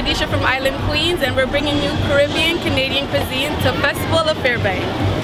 Felicia from Island Queens, and we're bringing you Caribbean Canadian cuisine to Festival of Fairbanks.